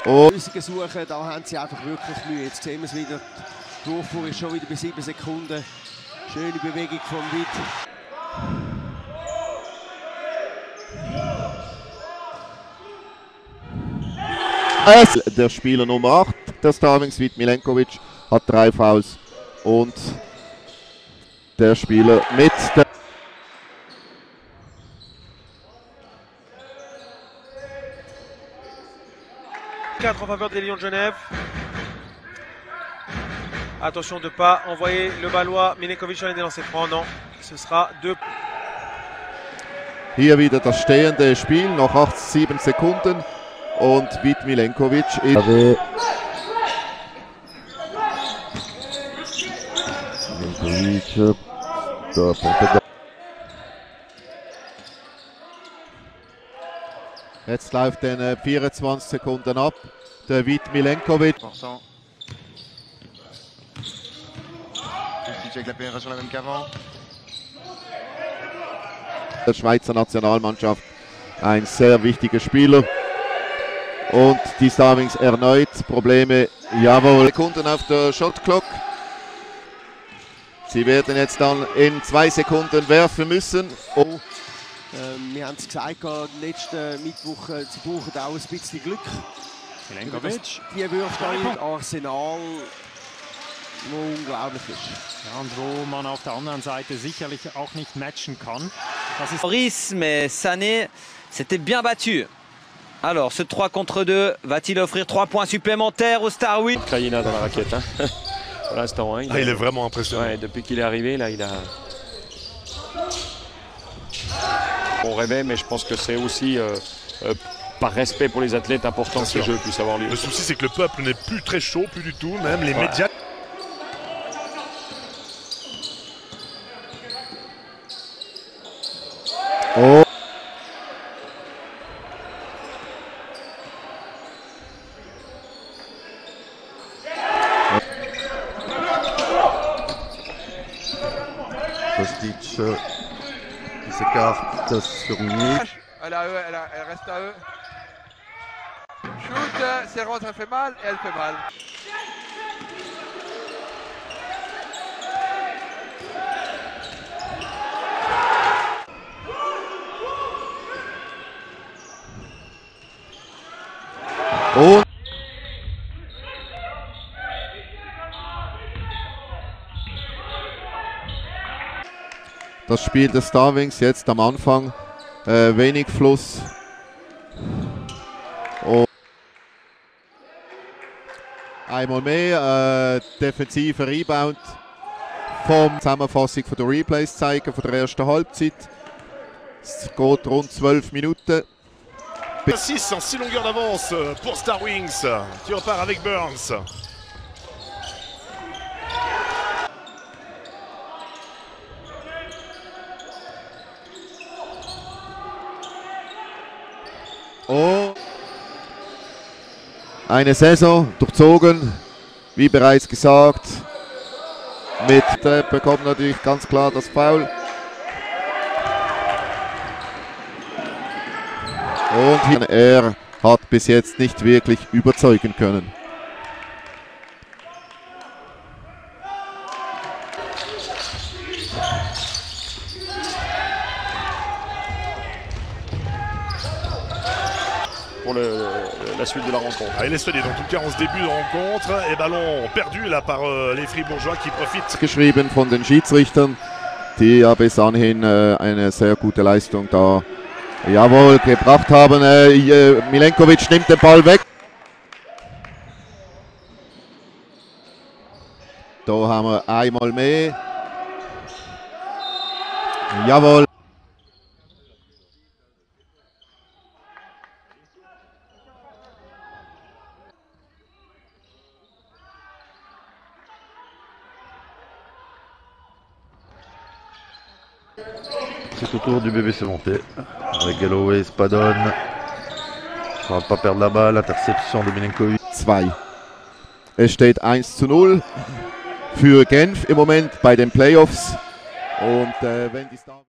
Lösungen suchen, da haben sie einfach wirklich Mühe. Jetzt sehen wir es wieder. Der Durchfuhr ist schon wieder bei 7 Sekunden. Schöne Bewegung von Witt. Der Spieler Nummer 8 der Star Wings, Vít Milenković, hat 3 Fouls. Und der Spieler mit der 4 en faveur des Lions de Genève. Attention de ne pas envoyer le Balois Milenković sur les lancers francs. Non, ce sera 2. Hier wieder das stehende Spiel, noch 7 Sekunden. Und Vít Milenković ist. Jetzt läuft dann 24 Sekunden ab. Der Vít Milenković. Der Schweizer Nationalmannschaft ein sehr wichtiger Spieler. Und die Star Wings erneut Probleme. Jawohl. Sekunden auf der Shot Clock. Sie werden jetzt dann in 2 Sekunden werfen müssen. Oh. Wir haben es gesagt, letzten Mittwoch, sie brauchen auch ein bisschen Glück. Milenković. Die Würfe in Arsenal, wo unglaublich ist. Ja, und wo man auf der anderen Seite sicherlich auch nicht matchen kann. Das ist Maurice, mais Sané s'était bien battu. Alors, ce 3 contre 2 va-t-il offrir 3 points supplémentaires au Star Wings? Krajina dans la raquette, hein. Pour l'instant. Hein, il est vraiment impressionnant. Ouais, depuis qu'il est arrivé, là, il a. On rêvait, mais je pense que c'est aussi par respect pour les athlètes important que ce jeu puisse avoir lieu. Le souci, c'est que le peuple n'est plus très chaud, plus du tout, même les médias. Oh. Kostic qui s'écarte sur Milik. Elle reste à eux. Shoot, c'est rentre, elle fait mal et elle fait mal. Und das Spiel des Star Wings jetzt am Anfang, wenig Fluss. Und einmal mehr defensiver Rebound vom Zusammenfassung von der Replays zeigen von der ersten Halbzeit. Es geht rund 12 Minuten. 6 en 6 longueurs d'avance pour Star Wings qui repart avec Burns. Oh. Eine Saison durchzogen, wie bereits gesagt. Bekommt natürlich ganz klar das Foul. Und er hat bis jetzt nicht wirklich überzeugen können. Pour la suite de la rencontre. Ah, il est solide, en tout cas en ce début de rencontre. Et ballon perdu là par les Fribourgeois qui profitent. Geschrieben von den Schiedsrichtern, die ja bis anhin eine sehr gute Leistung da jawohl gebracht haben. Milenković nimmt den Ball weg. Da haben wir einmal mehr. Jawohl. C'est au tour du BBC monté. Avec Galloway, Spadon. On va pas perdre la balle. Interception de Milenković. 2. Es steht 1:0 für Genf im Moment bei den Playoffs. Und wenn die